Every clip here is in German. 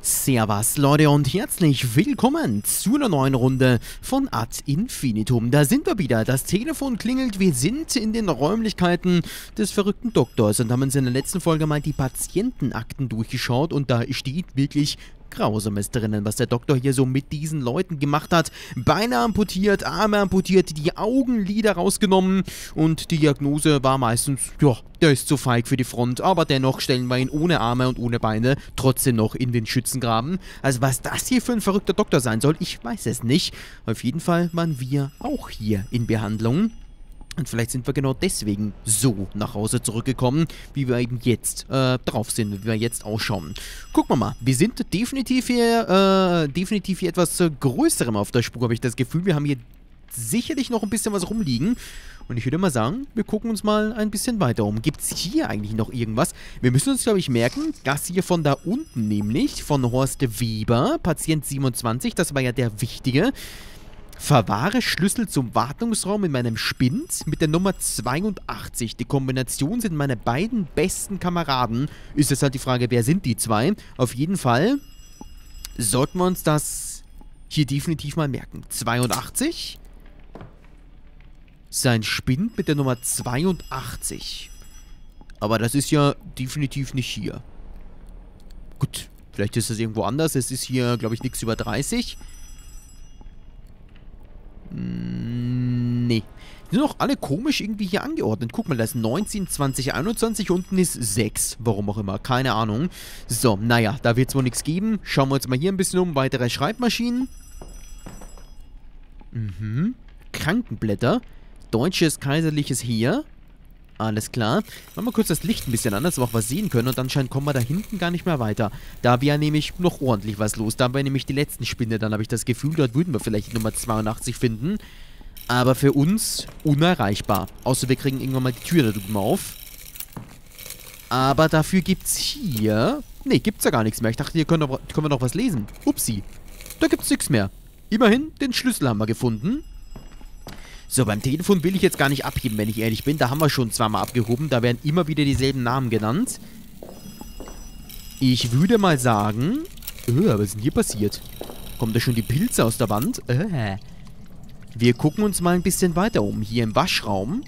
Servus Leute und herzlich willkommen zu einer neuen Runde von Ad Infinitum. Da sind wir wieder, das Telefon klingelt, wir sind in den Räumlichkeiten des verrückten Doktors und haben uns in der letzten Folge mal die Patientenakten durchgeschaut und da steht wirklich Grausames drinnen, was der Doktor hier so mit diesen Leuten gemacht hat. Beine amputiert, Arme amputiert, die Augenlider rausgenommen und die Diagnose war meistens, ja, der ist zu feig für die Front, aber dennoch stellen wir ihn ohne Arme und ohne Beine trotzdem noch in den Schützengraben. Also was das hier für ein verrückter Doktor sein soll, ich weiß es nicht. Auf jeden Fall waren wir auch hier in Behandlung. Und vielleicht sind wir genau deswegen so nach Hause zurückgekommen, wie wir eben jetzt drauf sind, wie wir jetzt ausschauen. Gucken wir mal, wir sind definitiv hier etwas Größerem auf der Spur, habe ich das Gefühl. Wir haben hier sicherlich noch ein bisschen was rumliegen. Und ich würde mal sagen, wir gucken uns mal ein bisschen weiter um. Gibt es hier eigentlich noch irgendwas? Wir müssen uns, glaube ich, merken, das hier von da unten nämlich, von Horst Weber, Patient 27, das war ja der Wichtige. Verwahre Schlüssel zum Wartungsraum in meinem Spind mit der Nummer 82. Die Kombination sind meine beiden besten Kameraden. Ist jetzt halt die Frage, wer sind die zwei? Auf jeden Fall sollten wir uns das hier definitiv mal merken. 82. Sein Spind mit der Nummer 82. Aber das ist ja definitiv nicht hier. Gut, vielleicht ist das irgendwo anders. Es ist hier, glaube ich, nichts über 30. Nee. Die sind doch alle komisch irgendwie hier angeordnet. Guck mal, da ist 19, 20, 21, unten ist 6. Warum auch immer, keine Ahnung. So, naja, da wird es wohl nichts geben. Schauen wir uns mal hier ein bisschen um. Weitere Schreibmaschinen. Krankenblätter. Deutsches Kaiserliches hier. Alles klar. Machen wir kurz das Licht ein bisschen an, dass wir auch was sehen können. Und anscheinend kommen wir da hinten gar nicht mehr weiter. Da wäre nämlich noch ordentlich was los. Da wäre nämlich die letzten Spinde. Dann habe ich das Gefühl, dort würden wir vielleicht die Nummer 82 finden. Aber für uns unerreichbar. Außer wir kriegen irgendwann mal die Tür da drüben auf. Aber dafür gibt's hier... Nee, gibt's ja gar nichts mehr. Ich dachte, hier können wir noch was lesen. Upsi. Da gibt's nichts mehr. Immerhin, den Schlüssel haben wir gefunden. So, beim Telefon will ich jetzt gar nicht abheben, wenn ich ehrlich bin. Da haben wir schon zweimal abgehoben. Da werden immer wieder dieselben Namen genannt. Ich würde mal sagen... was ist denn hier passiert? Kommen da schon die Pilze aus der Wand? Wir gucken uns mal ein bisschen weiter um. Hier im Waschraum.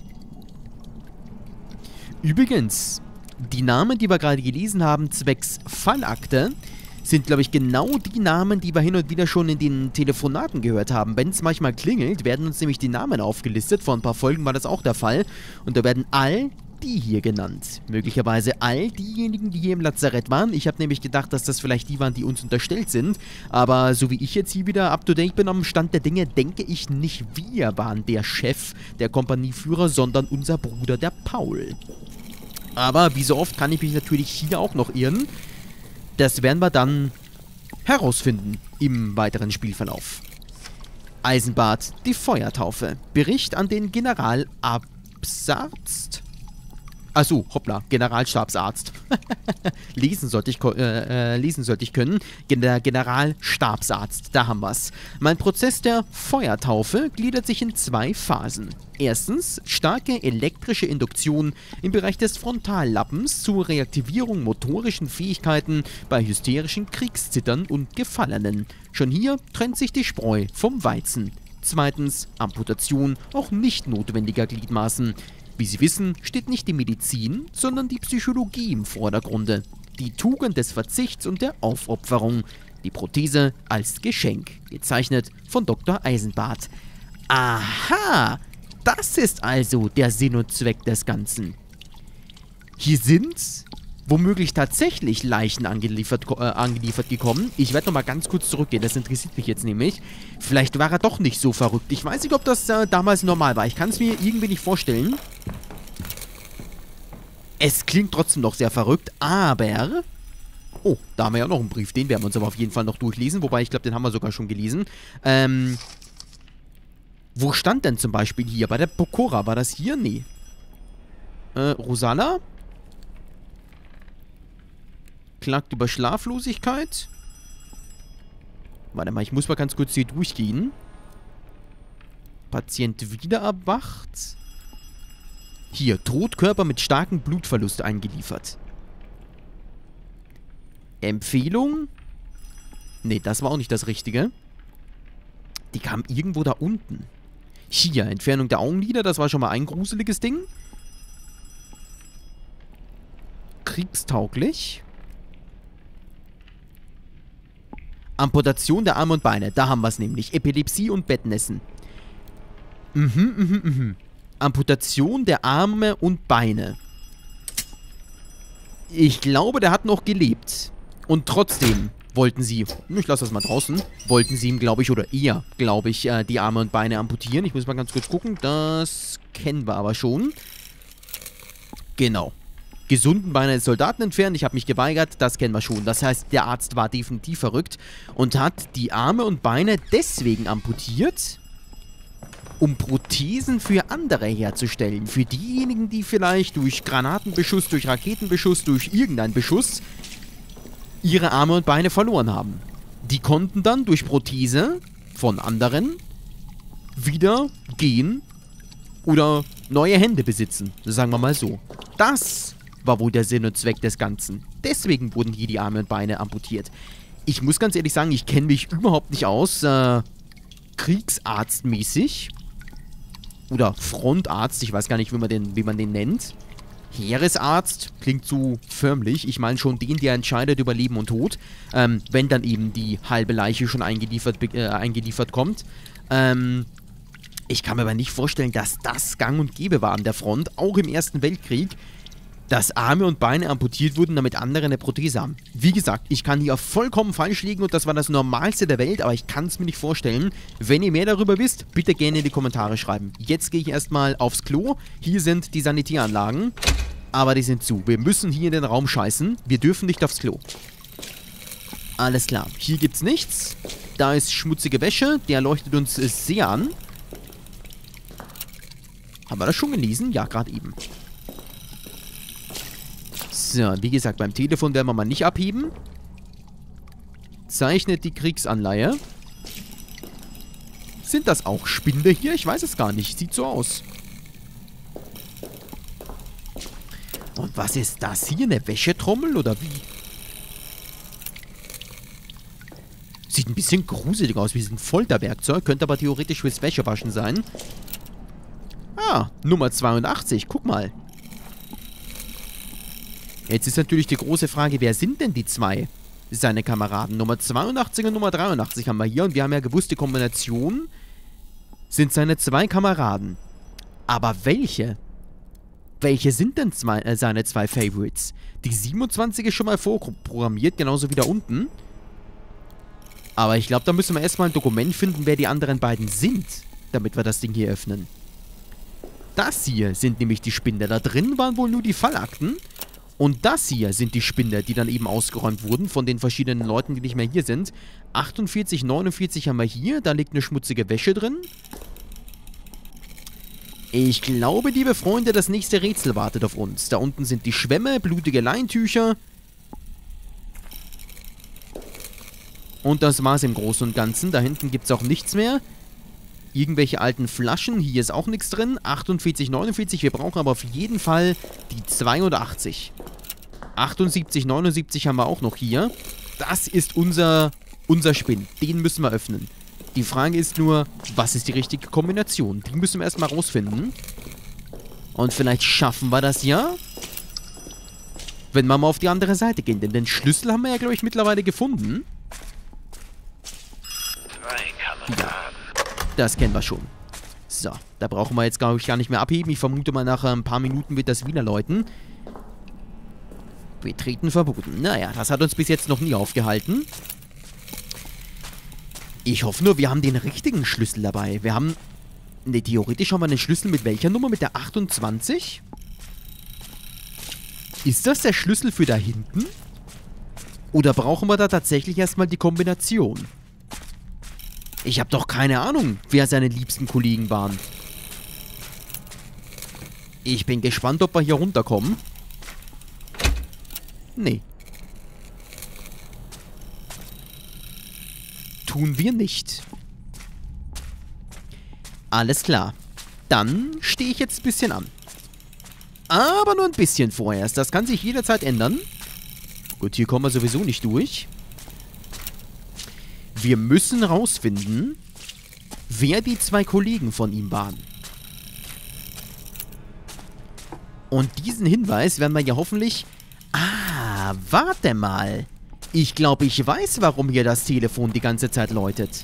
Übrigens, die Namen, die wir gerade gelesen haben, zwecks Fallakte... sind, glaube ich, genau die Namen, die wir hin und wieder schon in den Telefonaten gehört haben. Wenn es manchmal klingelt, werden uns nämlich die Namen aufgelistet. Vor ein paar Folgen war das auch der Fall. Und da werden all die hier genannt. Möglicherweise all diejenigen, die hier im Lazarett waren. Ich habe nämlich gedacht, dass das vielleicht die waren, die uns unterstellt sind. Aber so wie ich jetzt hier wieder up-to-date bin am Stand der Dinge, denke ich nicht, wir waren der Chef, der Kompanieführer, sondern unser Bruder, der Paul. Aber wie so oft kann ich mich natürlich hier auch noch irren. Das werden wir dann herausfinden im weiteren Spielverlauf. Eisenbart, die Feuertaufe. Bericht an den Generalstabsarzt. Achso, hoppla, Generalstabsarzt. lesen sollte ich können. Der Generalstabsarzt, da haben wir's. Mein Prozess der Feuertaufe gliedert sich in 2 Phasen. Erstens, starke elektrische Induktion im Bereich des Frontallappens zur Reaktivierung motorischen Fähigkeiten bei hysterischen Kriegszittern und Gefallenen. Schon hier trennt sich die Spreu vom Weizen. Zweitens, Amputation auch nicht notwendiger Gliedmaßen. Wie Sie wissen, steht nicht die Medizin, sondern die Psychologie im Vordergrunde. Die Tugend des Verzichts und der Aufopferung. Die Prothese als Geschenk. Gezeichnet von Dr. Eisenbart. Aha! Das ist also der Sinn und Zweck des Ganzen. Hier sind womöglich tatsächlich Leichen angeliefert gekommen. Ich werde nochmal ganz kurz zurückgehen, das interessiert mich jetzt nämlich. Vielleicht war er doch nicht so verrückt. Ich weiß nicht, ob das damals normal war. Ich kann es mir irgendwie nicht vorstellen. Es klingt trotzdem noch sehr verrückt, aber... Oh, da haben wir ja noch einen Brief. Den werden wir uns aber auf jeden Fall noch durchlesen. Wobei, ich glaube, den haben wir sogar schon gelesen. Wo stand denn zum Beispiel hier? Bei der Pokora. War das hier? Nee. Rosala? Klagt über Schlaflosigkeit. Warte mal, ich muss mal ganz kurz hier durchgehen. Patient wieder erwacht. Hier, Totkörper mit starkem Blutverlust eingeliefert. Empfehlung: Nee, das war auch nicht das Richtige. Die kam irgendwo da unten. Hier, Entfernung der Augenlider, das war schon mal ein gruseliges Ding. Kriegstauglich. Amputation der Arme und Beine, da haben wir es nämlich. Epilepsie und Bettnässen. Amputation der Arme und Beine. Ich glaube, der hat noch gelebt. Und trotzdem wollten sie, ich lasse das mal draußen, wollten sie ihm, glaube ich, oder ihr, glaube ich, die Arme und Beine amputieren. Ich muss mal ganz kurz gucken. Das kennen wir aber schon. Genau. Gesunden Beine des Soldaten entfernen. Ich habe mich geweigert. Das kennen wir schon. Das heißt, der Arzt war definitiv verrückt und hat die Arme und Beine deswegen amputiert, um Prothesen für andere herzustellen. Für diejenigen, die vielleicht durch Granatenbeschuss, durch Raketenbeschuss, durch irgendeinen Beschuss ihre Arme und Beine verloren haben. Die konnten dann durch Prothese von anderen wieder gehen oder neue Hände besitzen. Sagen wir mal so. Das war wohl der Sinn und Zweck des Ganzen. Deswegen wurden hier die Arme und Beine amputiert. Ich muss ganz ehrlich sagen, ich kenne mich überhaupt nicht aus, Kriegsarztmäßig. Oder Frontarzt, ich weiß gar nicht, wie man den nennt. Heeresarzt klingt so förmlich. Ich meine schon den, der entscheidet über Leben und Tod. Wenn dann eben die halbe Leiche schon eingeliefert kommt. Ich kann mir aber nicht vorstellen, dass das gang und gäbe war an der Front, auch im Ersten Weltkrieg, dass Arme und Beine amputiert wurden, damit andere eine Prothese haben. Wie gesagt, ich kann hier vollkommen falsch liegen und das war das Normalste der Welt, aber ich kann es mir nicht vorstellen. Wenn ihr mehr darüber wisst, bitte gerne in die Kommentare schreiben. Jetzt gehe ich erstmal aufs Klo. Hier sind die Sanitäranlagen, aber die sind zu. Wir müssen hier in den Raum scheißen. Wir dürfen nicht aufs Klo. Alles klar. Hier gibt's nichts. Da ist schmutzige Wäsche. Der leuchtet uns sehr an. Haben wir das schon gelesen? Ja, gerade eben. So, wie gesagt, beim Telefon werden wir mal nicht abheben. Zeichnet die Kriegsanleihe. Sind das auch Spinde hier? Ich weiß es gar nicht. Sieht so aus. Und was ist das hier? Eine Wäschetrommel oder wie? Sieht ein bisschen gruselig aus, wie ein Folterwerkzeug. Könnte aber theoretisch fürs Wäschewaschen sein. Ah, Nummer 82. Guck mal. Jetzt ist natürlich die große Frage, wer sind denn die zwei? Seine Kameraden. Nummer 82 und Nummer 83 haben wir hier. Und wir haben ja gewusst, die Kombination sind seine zwei Kameraden. Aber welche? Welche sind denn seine zwei Favorites? Die 27 ist schon mal vorprogrammiert, genauso wie da unten. Aber ich glaube, da müssen wir erstmal ein Dokument finden, wer die anderen beiden sind, damit wir das Ding hier öffnen. Das hier sind nämlich die Spinde. Da drin waren wohl nur die Fallakten. Und das hier sind die Spinde, die dann eben ausgeräumt wurden von den verschiedenen Leuten, die nicht mehr hier sind. 48, 49 haben wir hier. Da liegt eine schmutzige Wäsche drin. Ich glaube, liebe Freunde, das nächste Rätsel wartet auf uns. Da unten sind die Schwämme, blutige Leintücher. Und das war's im Großen und Ganzen. Da hinten gibt es auch nichts mehr. Irgendwelche alten Flaschen. Hier ist auch nichts drin. 48, 49. Wir brauchen aber auf jeden Fall die 82. 78, 79 haben wir auch noch hier. Das ist unser Spinn. Den müssen wir öffnen. Die Frage ist nur, was ist die richtige Kombination? Die müssen wir erstmal rausfinden. Und vielleicht schaffen wir das ja, wenn wir mal auf die andere Seite gehen. Denn den Schlüssel haben wir ja, glaube ich, mittlerweile gefunden. Ja, das kennen wir schon. So, da brauchen wir jetzt, glaube ich, gar nicht mehr abheben. Ich vermute mal, nach ein paar Minuten wird das wieder läuten. Betreten verboten. Naja, das hat uns bis jetzt noch nie aufgehalten. Ich hoffe nur, wir haben den richtigen Schlüssel dabei. Wir haben... Ne, theoretisch haben wir einen Schlüssel mit welcher Nummer? Mit der 28? Ist das der Schlüssel für da hinten? Oder brauchen wir da tatsächlich erstmal die Kombination? Ich habe doch keine Ahnung, wer seine liebsten Kollegen waren. Ich bin gespannt, ob wir hier runterkommen. Nee. Tun wir nicht. Alles klar. Dann stehe ich jetzt ein bisschen an. Aber nur ein bisschen vorerst. Das kann sich jederzeit ändern. Gut, hier kommen wir sowieso nicht durch. Wir müssen rausfinden, wer die 2 Kollegen von ihm waren. Und diesen Hinweis werden wir ja hoffentlich... Ah, warte mal. Ich glaube, ich weiß, warum hier das Telefon die ganze Zeit läutet.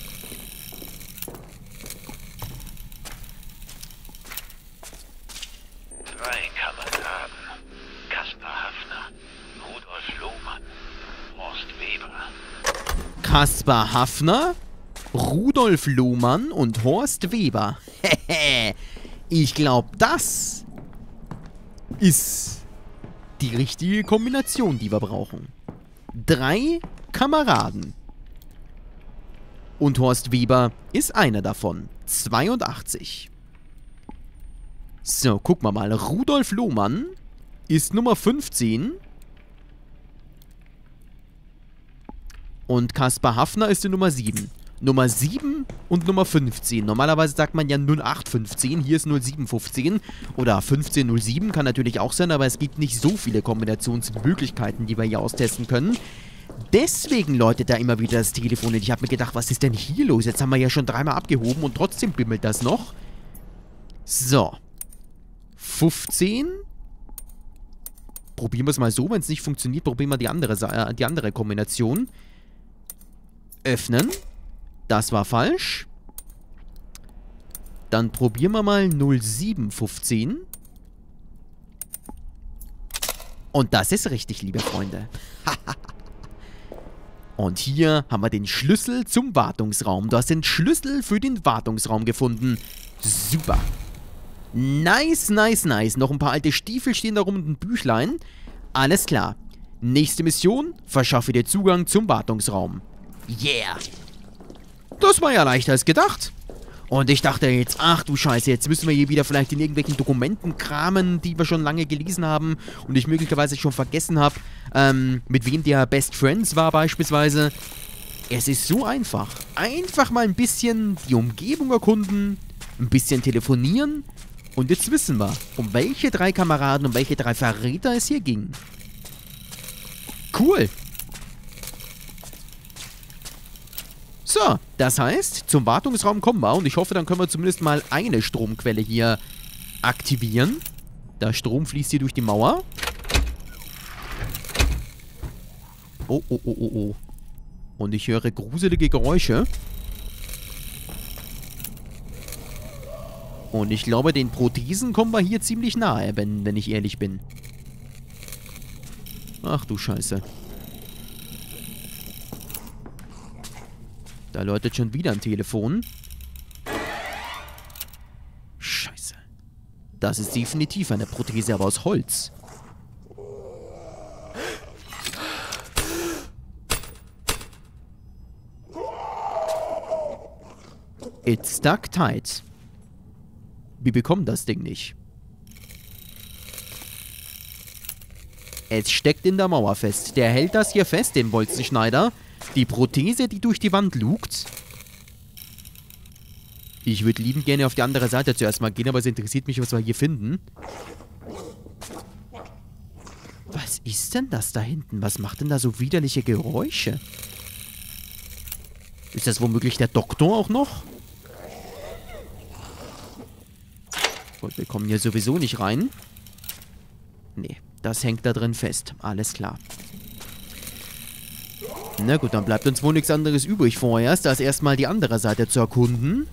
Kaspar Hafner, Rudolf Lohmann und Horst Weber. Ich glaube, das ist die richtige Kombination, die wir brauchen. 3 Kameraden. Und Horst Weber ist einer davon. 82. So, gucken wir mal. Rudolf Lohmann ist Nummer 15. Und Kaspar Hafner ist die Nummer 7. Nummer 7 und Nummer 15. Normalerweise sagt man ja 0815, hier ist 0715 oder 1507, kann natürlich auch sein, aber es gibt nicht so viele Kombinationsmöglichkeiten, die wir hier austesten können. Deswegen läutet da immer wieder das Telefon und ich habe mir gedacht, was ist denn hier los? Jetzt haben wir ja schon 3-mal abgehoben und trotzdem bimmelt das noch. So. 15. Probieren wir es mal so, wenn es nicht funktioniert, probieren wir die andere Kombination. Öffnen. Das war falsch. Dann probieren wir mal 0715. Und das ist richtig, liebe Freunde. Und hier haben wir den Schlüssel zum Wartungsraum. Du hast den Schlüssel für den Wartungsraum gefunden. Super. Nice, nice, nice. Noch ein paar alte Stiefel stehen da rum und ein Büchlein. Alles klar. Nächste Mission. Verschaffe dir Zugang zum Wartungsraum. Yeah. Das war ja leichter als gedacht. Und ich dachte jetzt, ach du Scheiße, jetzt müssen wir hier wieder vielleicht in irgendwelchen Dokumenten kramen, die wir schon lange gelesen haben und ich möglicherweise schon vergessen habe, mit wem der Best Friends war beispielsweise. Es ist so einfach. Einfach mal ein bisschen die Umgebung erkunden, ein bisschen telefonieren und jetzt wissen wir, um welche 3 Kameraden, um welche 3 Verräter es hier ging. Cool. So, das heißt, zum Wartungsraum kommen wir und ich hoffe, dann können wir zumindest mal eine Stromquelle hier aktivieren. Der Strom fließt hier durch die Mauer. Oh, oh, oh, oh, oh. Und ich höre gruselige Geräusche. Und ich glaube, den Prothesen kommen wir hier ziemlich nahe, wenn ich ehrlich bin. Ach du Scheiße. Da läutet schon wieder ein Telefon. Scheiße. Das ist definitiv eine Prothese, aber aus Holz. It's stuck tight. Wir bekommen das Ding nicht. Es steckt in der Mauer fest. Der hält das hier fest, den Bolzenschneider. Die Prothese, die durch die Wand lugt. Ich würde liebend gerne auf die andere Seite zuerst mal gehen, aber es interessiert mich, was wir hier finden. Was ist denn das da hinten? Was macht denn da so widerliche Geräusche? Ist das womöglich der Doktor auch noch? Gut, wir kommen hier sowieso nicht rein. Nee, das hängt da drin fest. Alles klar. Na gut, dann bleibt uns wohl nichts anderes übrig vorerst, als erstmal die andere Seite zu erkunden.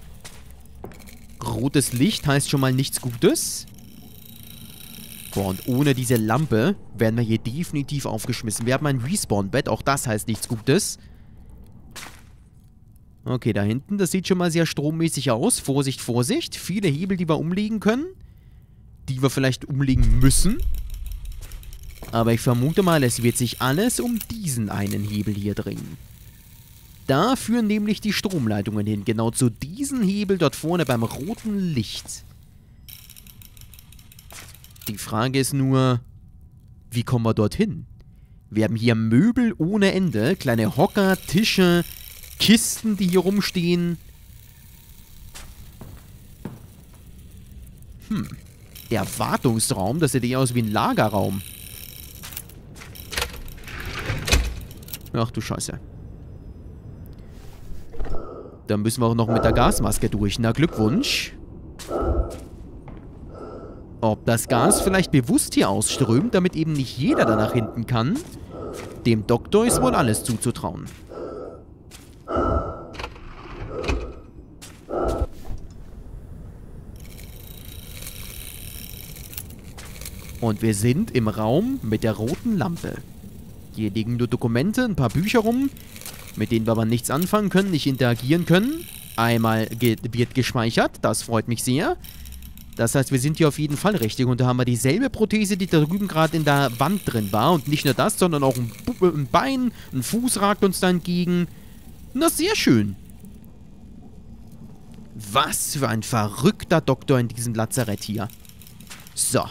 Rotes Licht heißt schon mal nichts Gutes. Boah, und ohne diese Lampe werden wir hier definitiv aufgeschmissen. Wir haben ein Respawn-Bett, auch das heißt nichts Gutes. Okay, da hinten, das sieht schon mal sehr strommäßig aus. Vorsicht, Vorsicht. Viele Hebel, die wir umlegen können. Die wir vielleicht umlegen müssen. Aber ich vermute mal, es wird sich alles um diesen einen Hebel hier drehen. Da führen nämlich die Stromleitungen hin. Genau zu diesem Hebel dort vorne beim roten Licht. Die Frage ist nur, wie kommen wir dorthin? Wir haben hier Möbel ohne Ende. Kleine Hocker, Tische, Kisten, die hier rumstehen. Der Wartungsraum, das sieht eher aus wie ein Lagerraum. Ach du Scheiße. Dann müssen wir auch noch mit der Gasmaske durch. Na, Glückwunsch. Ob das Gas vielleicht bewusst hier ausströmt, damit eben nicht jeder da nach hinten kann? Dem Doktor ist wohl alles zuzutrauen. Und wir sind im Raum mit der roten Lampe. Hier liegen nur Dokumente, ein paar Bücher rum, mit denen wir aber nichts anfangen können, nicht interagieren können. Einmal wird gespeichert, das freut mich sehr. Das heißt, wir sind hier auf jeden Fall richtig. Und da haben wir dieselbe Prothese, die da drüben gerade in der Wand drin war. Und nicht nur das, sondern auch ein Bein, ein Fuß ragt uns da entgegen. Na, sehr schön. Was für ein verrückter Doktor in diesem Lazarett hier. So.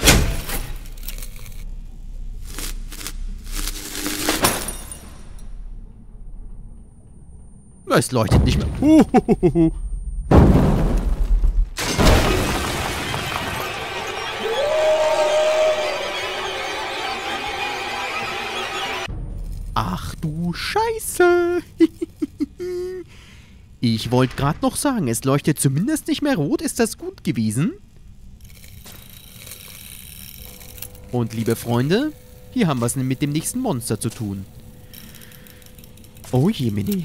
Es leuchtet nicht mehr. Ach du Scheiße. Ich wollte gerade noch sagen, es leuchtet zumindest nicht mehr rot. Ist das gut gewesen? Und liebe Freunde, hier haben wir es mit dem nächsten Monster zu tun. Oh je, Mini.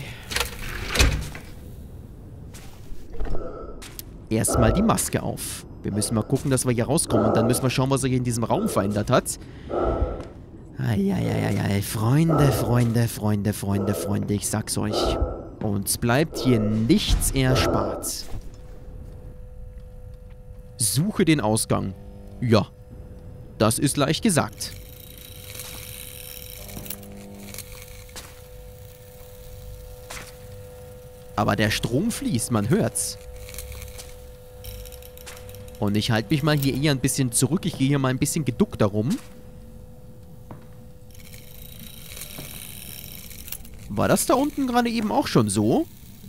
Erstmal die Maske auf. Wir müssen mal gucken, dass wir hier rauskommen. Und dann müssen wir schauen, was er hier in diesem Raum verändert hat. Eieieiei. Freunde. Ich sag's euch. Uns bleibt hier nichts erspart. Suche den Ausgang. Ja. Das ist leicht gesagt. Aber der Strom fließt, man hört's. Und ich halte mich mal hier eher ein bisschen zurück. Ich gehe hier mal ein bisschen geduckt darum. War das da unten gerade eben auch schon so?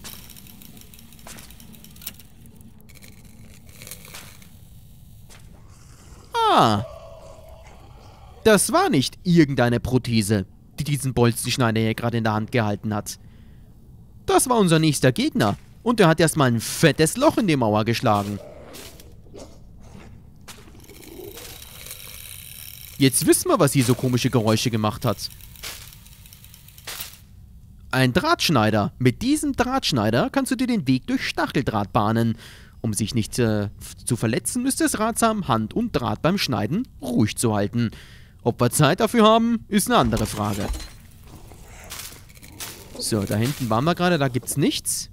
Ah. Das war nicht irgendeine Prothese, die diesen Bolzenschneider hier gerade in der Hand gehalten hat. Das war unser nächster Gegner. Und der hat erstmal ein fettes Loch in die Mauer geschlagen. Jetzt wissen wir, was hier so komische Geräusche gemacht hat. Ein Drahtschneider. Mit diesem Drahtschneider kannst du dir den Weg durch Stacheldraht bahnen. Um sich nicht zu verletzen, ist es ratsam, Hand und Draht beim Schneiden ruhig zu halten. Ob wir Zeit dafür haben, ist eine andere Frage. So, da hinten waren wir gerade, da gibt's nichts.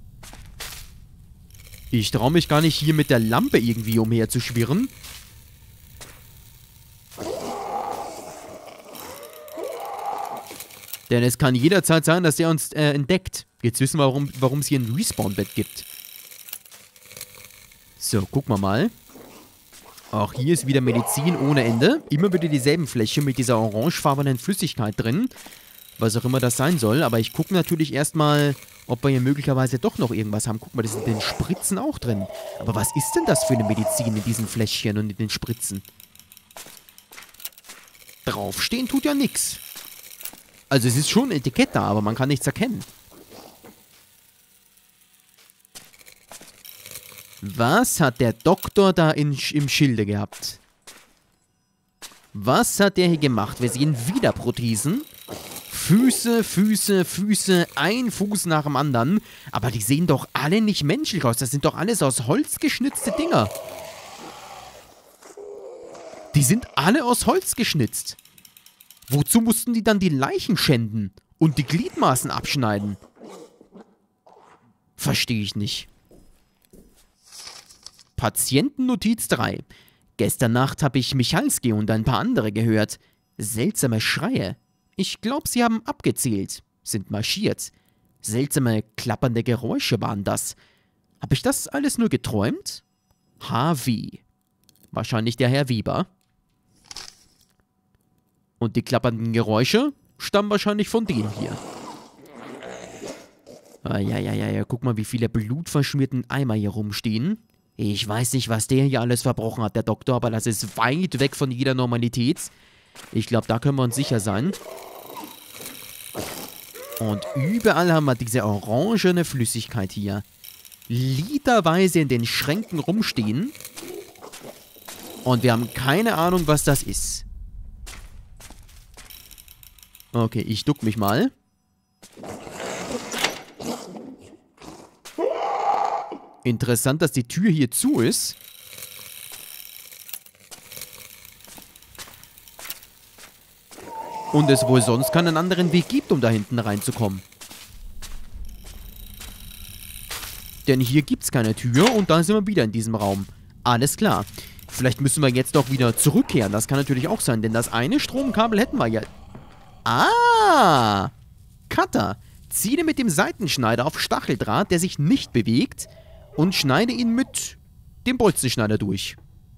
Ich traue mich gar nicht, hier mit der Lampe irgendwie umherzuschwirren. Denn es kann jederzeit sein, dass der uns entdeckt. Jetzt wissen wir, warum es hier ein Respawn-Bett gibt. So, gucken wir mal. Auch hier ist wieder Medizin ohne Ende. Immer wieder dieselben Fläschchen mit dieser orangefarbenen Flüssigkeit drin. Was auch immer das sein soll. Aber ich gucke natürlich erstmal, ob wir hier möglicherweise doch noch irgendwas haben. Guck mal, das sind in den Spritzen auch drin. Aber was ist denn das für eine Medizin in diesen Fläschchen und in den Spritzen? Draufstehen tut ja nichts. Also es ist schon ein Etikett da, aber man kann nichts erkennen. Was hat der Doktor da im Schilde gehabt? Was hat der hier gemacht? Wir sehen wieder Prothesen. Füße, ein Fuß nach dem anderen. Aber die sehen doch alle nicht menschlich aus. Das sind doch alles aus Holz geschnitzte Dinger. Die sind alle aus Holz geschnitzt. Wozu mussten die dann die Leichen schänden und die Gliedmaßen abschneiden? Verstehe ich nicht. Patientennotiz 3. Gestern Nacht habe ich Michalski und ein paar andere gehört. Seltsame Schreie. Ich glaube, sie haben abgezählt, sind marschiert. Seltsame klappernde Geräusche waren das. Habe ich das alles nur geträumt? HW. Wahrscheinlich der Herr Weber. Und die klappernden Geräusche stammen wahrscheinlich von denen hier. Ja, guck mal, wie viele blutverschmierten Eimer hier rumstehen. Ich weiß nicht, was der hier alles verbrochen hat, der Doktor, aber das ist weit weg von jeder Normalität. Ich glaube, da können wir uns sicher sein. Und überall haben wir diese orangene Flüssigkeit hier. Literweise in den Schränken rumstehen. Und wir haben keine Ahnung, was das ist. Okay, ich duck mich mal. Interessant, dass die Tür hier zu ist. Und es wohl sonst keinen anderen Weg gibt, um da hinten reinzukommen. Denn hier gibt es keine Tür und da sind wir wieder in diesem Raum. Alles klar. Vielleicht müssen wir jetzt doch wieder zurückkehren. Das kann natürlich auch sein, denn das eine Stromkabel hätten wir ja. Ah! Cutter. Ziele mit dem Seitenschneider auf Stacheldraht, der sich nicht bewegt, und schneide ihn mit dem Bolzenschneider durch.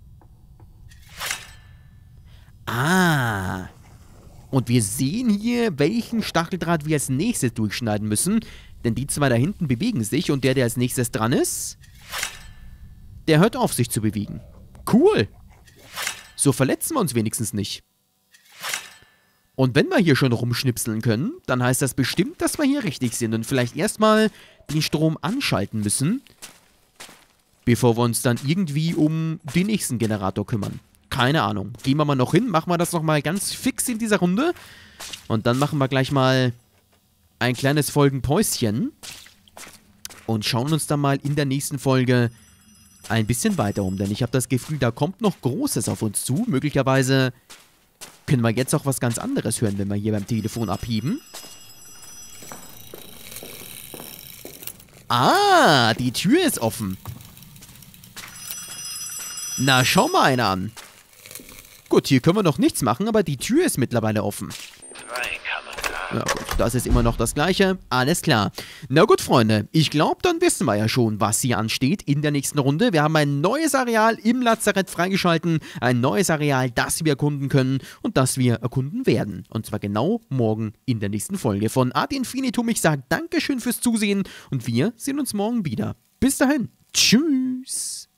Ah! Und wir sehen hier, welchen Stacheldraht wir als nächstes durchschneiden müssen. Denn die zwei da hinten bewegen sich und der als nächstes dran ist, der hört auf, sich zu bewegen. Cool. So verletzen wir uns wenigstens nicht. Und wenn wir hier schon rumschnipseln können, dann heißt das bestimmt, dass wir hier richtig sind und vielleicht erstmal den Strom anschalten müssen, bevor wir uns dann irgendwie um den nächsten Generator kümmern. Keine Ahnung. Gehen wir mal noch hin, machen wir das nochmal ganz fix in dieser Runde. Und dann machen wir gleich mal ein kleines Folgenpäuschen. Und schauen uns dann mal in der nächsten Folge ein bisschen weiter um. Denn ich habe das Gefühl, da kommt noch Großes auf uns zu. Möglicherweise können wir jetzt auch was ganz anderes hören, wenn wir hier beim Telefon abheben. Ah, die Tür ist offen. Na, schau mal einer an. Gut, hier können wir noch nichts machen, aber die Tür ist mittlerweile offen. Ja gut, das ist immer noch das Gleiche. Alles klar. Na gut, Freunde, ich glaube, dann wissen wir ja schon, was hier ansteht in der nächsten Runde. Wir haben ein neues Areal im Lazarett freigeschalten. Ein neues Areal, das wir erkunden können und das wir erkunden werden. Und zwar genau morgen in der nächsten Folge von Ad Infinitum. Ich sage Dankeschön fürs Zusehen und wir sehen uns morgen wieder. Bis dahin. Tschüss.